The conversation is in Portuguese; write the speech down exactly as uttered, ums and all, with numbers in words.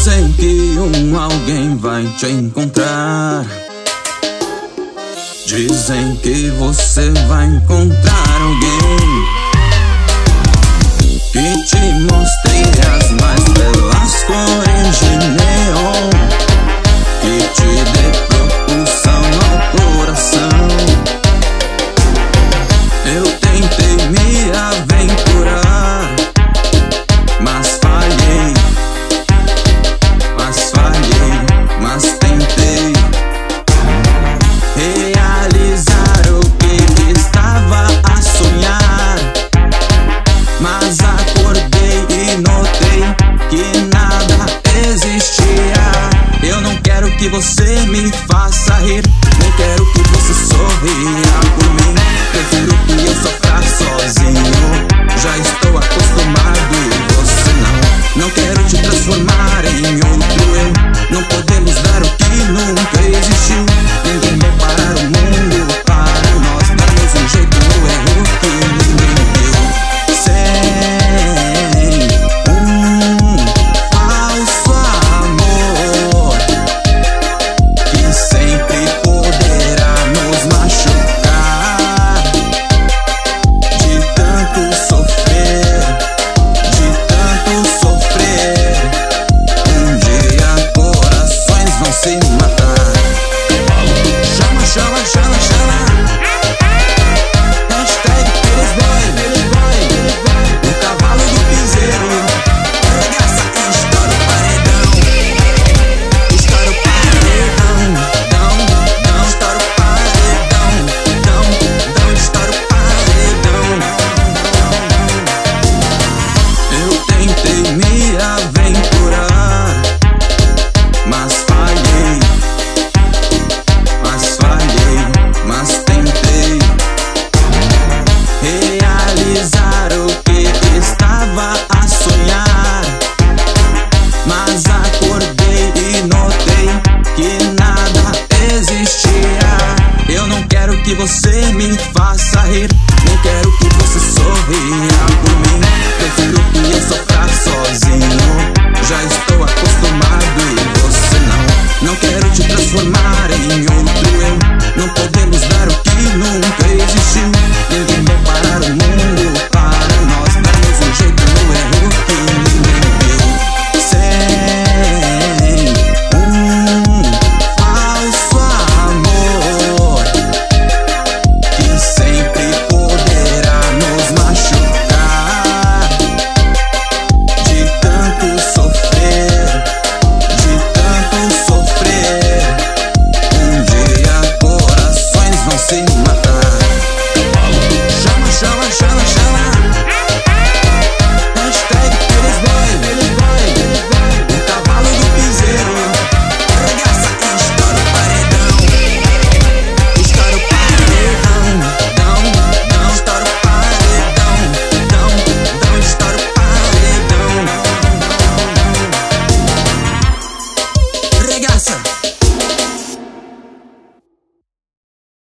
Dizem que um alguém vai te encontrar. Dizem que você vai encontrar alguém que te mostre as mais belas cores de neon, que te dê propulsão ao coração. Eu tentei me aventurar, mas falhei, mas falhei, mas tentei realizar o que estava a sonhar. Mas acordei e notei que nada existia. Eu não quero que você me faça rir, nem quero que você sorria por mim. Prefiro que eu sofra sozinho, já estou acostumado e você não. Não quero te transformar em outro eu, não podemos dar o que nunca existiu. Ninguém vai parar o mundo para nós darmos um jeito no erro que ninguém viu. Sem um falso amor que sempre poderá nos machucar. De tanto sofrer, de tanto sofrer, um dia corações vão se matar. Chama, chama, chama, chama. Hashtag Pires Boy, Pires Boy, o cavalo do piseiro. Arregaça e estoura o paredão. Estoura o paredão, dão, dão, estoura o paredão, dão, dão, estoura o paredão. Eu tentei me aventurar, mas falhei, mas falhei, mas tentei realizar o que estava a sonhar. Mas acordei e notei que nada existia. Eu não quero que você me faça rir,